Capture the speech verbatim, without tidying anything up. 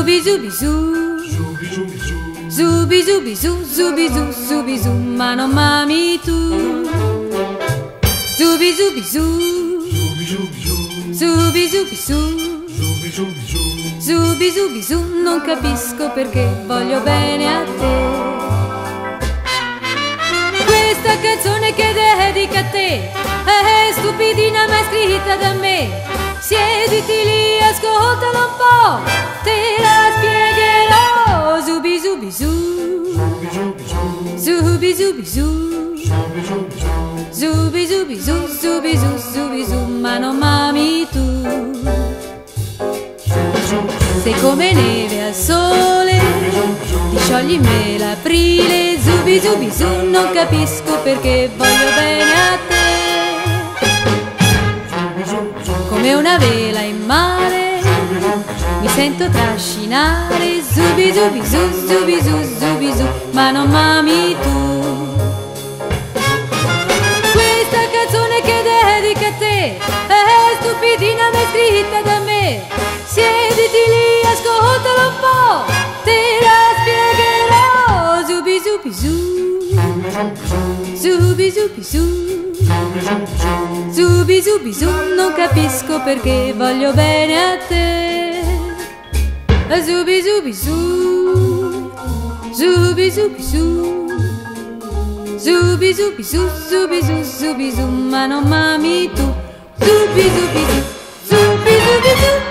Zubi zubi zu, zubi zubi zu, zubi zu, zubi zu, ma non m'ami tu. Zubi zubi zu, zubi zubi su, zubi zubi su, non capisco perché voglio bene a te. Questa canzone che dedica a te è stupidina ma è scritta da me. Siediti lì, ascoltala un po', te la spiegherò. Zubi zubi su, zubi zubi su, zubi zubi su, zubi su, zubi su, ma non m'ami tu. Sei come neve al sole, ti sciogli in me l'aprile. Zubi zubi su, non capisco perché voglio bene a te. Come una vela in mare, mi sento trascinare. Zubi zubi su, zubi su, zubi su, ma non m'ami tu. Questa canzone che dedica a te è stupidina ma è scritta da me. Siediti lì, ascoltala un po', te la spiegherò. Zubi zubi su, zubi zubi su, zubi zubi su, non capisco perché voglio bene a te. Zubi zubi su, zubi zubi su, zubi zubi su, zubi su, zubi su, ma non m'ami tu. Zubi zubi su, zubi zubi su.